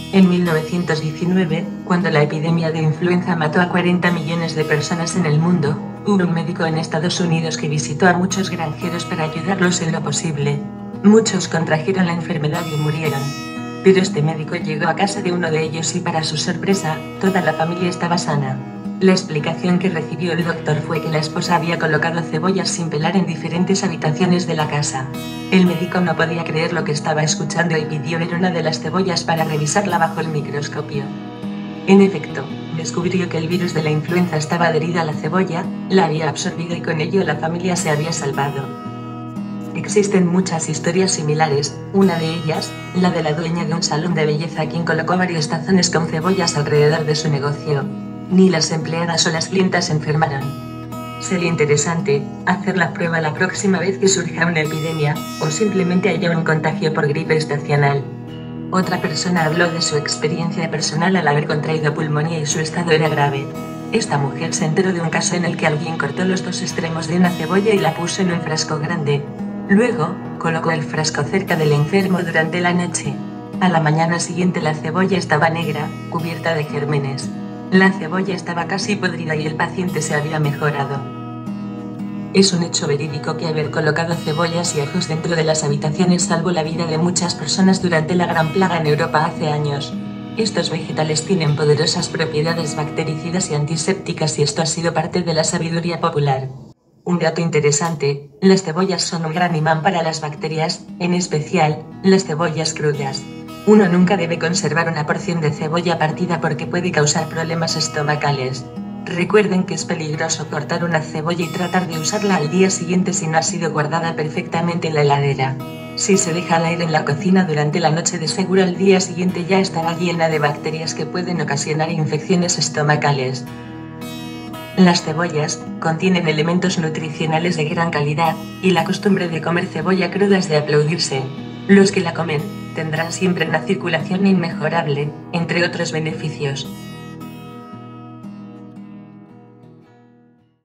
En 1919, cuando la epidemia de influenza mató a 40 millones de personas en el mundo, hubo un médico en Estados Unidos que visitó a muchos granjeros para ayudarlos en lo posible. Muchos contrajeron la enfermedad y murieron. Pero este médico llegó a casa de uno de ellos y para su sorpresa, toda la familia estaba sana. La explicación que recibió el doctor fue que la esposa había colocado cebollas sin pelar en diferentes habitaciones de la casa. El médico no podía creer lo que estaba escuchando y pidió ver una de las cebollas para revisarla bajo el microscopio. En efecto, descubrió que el virus de la influenza estaba adherido a la cebolla, la había absorbido y con ello la familia se había salvado. Existen muchas historias similares, una de ellas, la de la dueña de un salón de belleza quien colocó varios tazones con cebollas alrededor de su negocio. Ni las empleadas o las clientas se enfermaron. Sería interesante hacer la prueba la próxima vez que surja una epidemia, o simplemente haya un contagio por gripe estacional. Otra persona habló de su experiencia personal al haber contraído pulmonía y su estado era grave. Esta mujer se enteró de un caso en el que alguien cortó los dos extremos de una cebolla y la puso en un frasco grande. Luego, colocó el frasco cerca del enfermo durante la noche. A la mañana siguiente la cebolla estaba negra, cubierta de gérmenes. La cebolla estaba casi podrida y el paciente se había mejorado. Es un hecho verídico que haber colocado cebollas y ajos dentro de las habitaciones salvó la vida de muchas personas durante la gran plaga en Europa hace años. Estos vegetales tienen poderosas propiedades bactericidas y antisépticas y esto ha sido parte de la sabiduría popular. Un dato interesante, las cebollas son un gran imán para las bacterias, en especial, las cebollas crudas. Uno nunca debe conservar una porción de cebolla partida porque puede causar problemas estomacales. Recuerden que es peligroso cortar una cebolla y tratar de usarla al día siguiente si no ha sido guardada perfectamente en la heladera. Si se deja al aire en la cocina durante la noche de seguro al día siguiente ya estará llena de bacterias que pueden ocasionar infecciones estomacales. Las cebollas contienen elementos nutricionales de gran calidad, y la costumbre de comer cebolla cruda es de aplaudirse. Los que la comen tendrán siempre una circulación inmejorable, entre otros beneficios.